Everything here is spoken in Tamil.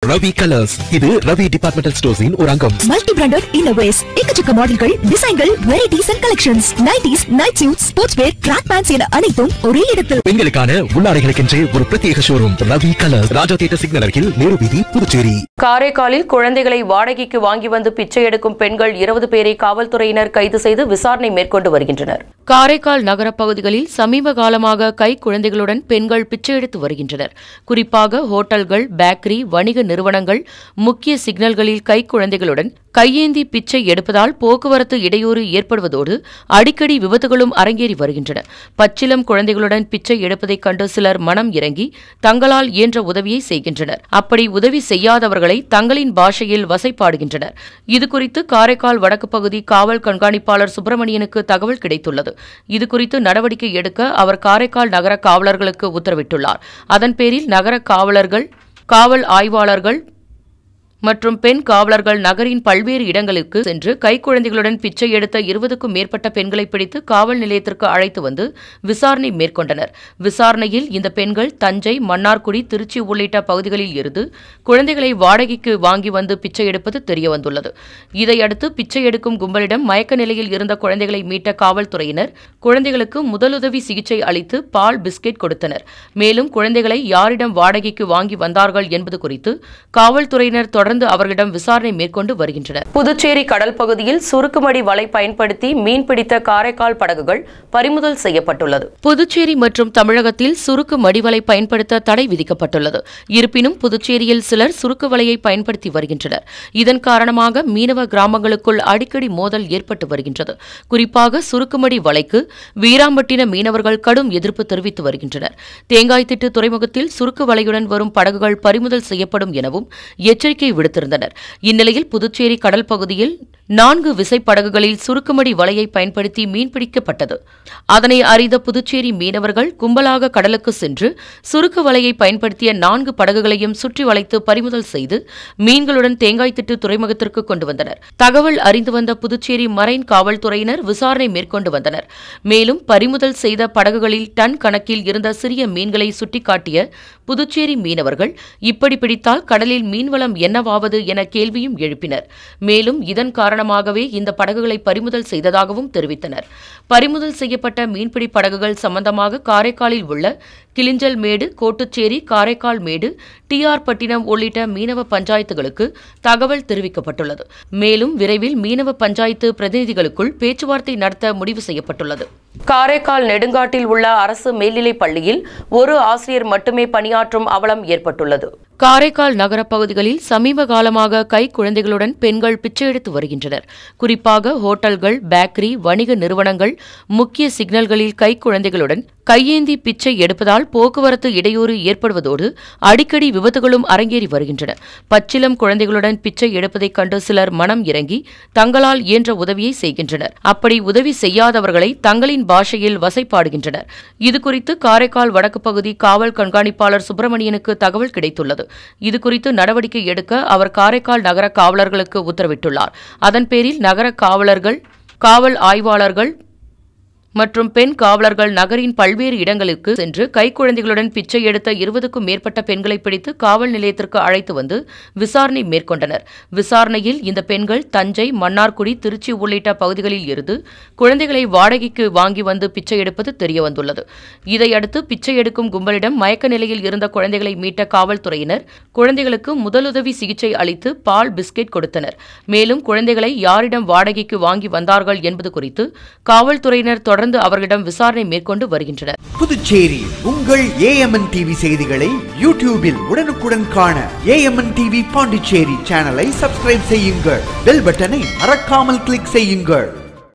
ரவி கலர்ஸ். இது ரவி டிபார்ட்மெண்டல் ஸ்டோர்ஸின் ஒரு அங்கம். மல்டி பிராண்டட் இன்னோவேஸ், எக்கச்சக்க மாடல்கள், டிசைன்கள், varieties and collections, nighties, night suit, sports wear, track pants என அனைத்தும் ஒரே இடத்தில். பெண்களுக்கான உள்ளாடைகளுக்கென்றே ஒரு பிரத்யேக showroom Ravi colours. Raja theatre signal அருகில், நேரு வீதி, புதுச்சேரி. காரைக்காலில் குழந்தைகளை வாடகைக்கு வாங்கி வந்து பிச்சை எடுக்கும் பெண்கள் 20 பேரை காவல்துறையினர் கைது செய்து விசாரணை மேற்கொண்டு வருகின்றனர். காரைக்கால் நகர பகுதிகளில் சமீப காலமாக கை குழந்தைகளுடன் பெண்கள் பிச்சை எடுத்து வருகின்றனர். குறிப்பாக ஹோட்டல்கள், பேக்கரி, வணிக நிறுவனங்கள், முக்கிய சிக்னல்களில் கை குழந்தைகளுடன் கையேந்தி பிச்சை எடுப்பதால் போக்குவரத்து இடையூறு ஏற்படுவதோடு அடிக்கடி விபத்துகளும் அரங்கேறி வருகின்றன. பச்சிலம் குழந்தைகளுடன் பிச்சை எடுப்பதைக் கண்டு சிலர் மனம் இறங்கி தங்களால் இயன்ற உதவியை செய்கின்றனர். அப்படி உதவி செய்யாதவர்களை தங்களின் பாஷையில் வசைபாடுகின்றனர். இதுகுறித்து காரைக்கால் வடக்கு பகுதி காவல் கண்காணிப்பாளர் சுப்பிரமணியனுக்கு தகவல் கிடைத்துள்ளது. இதுகுறித்து நடவடிக்கை எடுக்க அவர் காரைக்கால் நகர காவலர்களுக்கு உத்தரவிட்டுள்ளார். அதன் பேரில் நகர காவலர்கள், காவல் ஆய்வாளர்கள் மற்றும் பெண் காவலர்கள் நகரின் பல்வேறு இடங்களுக்கு சென்று கைக்குழந்தைகளுடன் பிச்சை எடுத்த 20க்கும் மேற்பட்ட பெண்களை பிடித்து காவல் நிலையத்திற்கு அழைத்து வந்து விசாரணை மேற்கொண்டனர். விசாரணையில் இந்த பெண்கள் தஞ்சை, மன்னார்குடி, திருச்சி உள்ளிட்ட பகுதிகளில் இருந்து குழந்தைகளை வாடகைக்கு வாங்கி வந்து பிச்சை எடுப்பது தெரியவந்துள்ளது. இதையடுத்து பிச்சை எடுக்கும் கும்பலிடம் மயக்க நிலையில் இருந்த குழந்தைகளை மீட்ட காவல்துறையினர் குழந்தைகளுக்கு முதலுதவி சிகிச்சை அளித்து பால், பிஸ்கெட் கொடுத்தனர். மேலும் குழந்தைகளை யாரிடம் வாடகைக்கு வாங்கி வந்தார்கள் என்பது குறித்து காவல்துறையினர் தொடர்ந்து அவர்களிடம் விசாரணை மேற்கொண்டு வருகின்றனர். புதுச்சேரி கடல் பகுதியில் சுருக்குமடி வலை பயன்படுத்தி மீன்பிடித்த காரைக்கால் படகுகள் பறிமுதல் செய்யப்பட்டுள்ளது. புதுச்சேரி மற்றும் தமிழகத்தில் சுருக்கு மடிவலை பயன்படுத்த தடை விதிக்கப்பட்டுள்ளது. இருப்பினும் புதுச்சேரியில் சிலர் சுருக்கு வலையை பயன்படுத்தி வருகின்றனர். இதன் காரணமாக மீனவ கிராமங்களுக்குள் அடிக்கடி மோதல் ஏற்பட்டு வருகின்றது. குறிப்பாக சுருக்குமடி வலைக்கு வீராம்பட்டின மீனவர்கள் கடும் எதிர்ப்பு தெரிவித்து வருகின்றனர். தேங்காய்திட்டு துறைமுகத்தில் சுருக்கு வலையுடன் வரும் படகுகள் பறிமுதல் செய்யப்படும் எனவும் எச்சரிக்கை விடுத்திருந்தனர். இந்நிலையில் புதுச்சேரி கடல் பகுதியில் 4 விசைப்படகுகளில் சுருக்குமடி வலையை பயன்படுத்தி மீன்பிடிக்கப்பட்டது. அதனை அறிந்த புதுச்சேரி மீனவர்கள் கும்பலாக கடலுக்கு சென்று சுருக்கு வலையை பயன்படுத்திய 4 படகுகளையும் சுற்றி வளைத்து பறிமுதல் செய்து மீன்களுடன் தேங்காய்திட்டு துறைமுகத்திற்கு கொண்டு வந்தனர். தகவல் அறிந்து வந்த புதுச்சேரி மரைன் காவல்துறையினர் விசாரணை மேற்கொண்டு வந்தனர். மேலும் பறிமுதல் செய்த படகுகளில் டன் கணக்கில் இருந்த சிறிய மீன்களை சுட்டிக்காட்டிய புதுச்சேரி மீனவர்கள் இப்படி பிடித்தால் கடலில் மீன்வளம் என்னவாவது என கேள்வியும் எழுப்பினர். மேலும் இதன் காரணமாகவே இந்த படகுகளை பறிமுதல் செய்ததாகவும் தெரிவித்தனர். பறிமுதல் செய்யப்பட்ட மீன்பிடி படகுகள் சம்பந்தமாக காரைக்காலில் உள்ள கிளிஞ்சல் மேடு, கோட்டுச்சேரி, காரைக்கால் மேடு, டிஆர் பட்டினம் உள்ளிட்ட மீனவ பஞ்சாயத்துகளுக்கு தகவல் தெரிவிக்கப்பட்டுள்ளது. மேலும் விரைவில் மீனவ பஞ்சாயத்து பிரதிநிதிகளுக்குள் பேச்சுவார்த்தை நடத்த முடிவு செய்யப்பட்டுள்ளது. காரைக்கால் நெடுங்காட்டில் உள்ள அரசு மேல்நிலைப் பள்ளியில் ஒரு ஆசிரியர் மட்டுமே பணியாற்றும் அவலம் ஏற்பட்டுள்ளது. காரைக்கால் நகர பகுதிகளில் சமீப காலமாக கை குழந்தைகளுடன் பெண்கள் பிச்சை எடுத்து வருகின்றனர். குறிப்பாக ஹோட்டல்கள், பேக்கரி, வணிக நிறுவனங்கள், முக்கிய சிக்னல்களில் கை குழந்தைகளுடன் கையேந்தி பிச்சை எடுப்பதால் போக்குவரத்து இடையூறு ஏற்படுவதோடு அடிக்கடி விபத்துகளும் அரங்கேறி வருகின்றன. பச்சிலம் குழந்தைகளுடன் பிச்சை எடுப்பதைக் கண்டு சிலர் மனம் இறங்கி தங்களால் இயன்ற உதவியை செய்கின்றனர். அப்படி உதவி செய்யாதவர்களை தங்களின் பாஷையில் வசைபாடுகின்றனர். இதுகுறித்து காரைக்கால் வடக்கு பகுதி காவல் கண்காணிப்பாளர் சுப்பிரமணியனுக்கு தகவல் கிடைத்துள்ளது. இதுகுறித்து நடவடிக்கை எடுக்க அவர் காரைக்கால் நகர காவலர்களுக்கு உத்தரவிட்டுள்ளார். அதன் பேரில் நகர காவலர்கள், காவல் ஆய்வாளர்கள் மற்றும் பெண் காவலர்கள் நகரின் பல்வேறு இடங்களுக்கு சென்று கைக்குழந்தைகளுடன் பிச்சை எடுத்த 20க்கும் மேற்பட்ட பெண்களை பிடித்து காவல் நிலையத்திற்கு அழைத்து வந்து விசாரணை மேற்கொண்டனர். விசாரணையில் இந்த பெண்கள் தஞ்சை, மன்னார்குடி, திருச்சி உள்ளிட்ட பகுதிகளில் இருந்து குழந்தைகளை வாடகைக்கு வாங்கி வந்து பிச்சை எடுப்பது தெரியவந்துள்ளது. இதையடுத்து பிச்சை எடுக்கும் கும்பலிடம் மயக்க நிலையில் இருந்த குழந்தைகளை மீட்ட காவல்துறையினர் குழந்தைகளுக்கு முதலுதவி சிகிச்சை அளித்து பால், பிஸ்கெட் கொடுத்தனர். மேலும் குழந்தைகளை யாரிடம் வாடகைக்கு வாங்கி வந்தார்கள் என்பது குறித்து காவல்துறையினர் தொடர்ந்து அவர்களிடம் விசாரணை மேற்கொண்டு வருகின்றனர். புதுச்சேரி உங்கள் AMNTV செய்திகளை யூடியூபில் உடனுக்குடன் காண AMNTV பாண்டிச்சேரி சேனலை சப்ஸ்கிரைப் செய்யுங்கள். பெல் பட்டனை மறக்காமல் கிளிக் செய்யுங்கள்.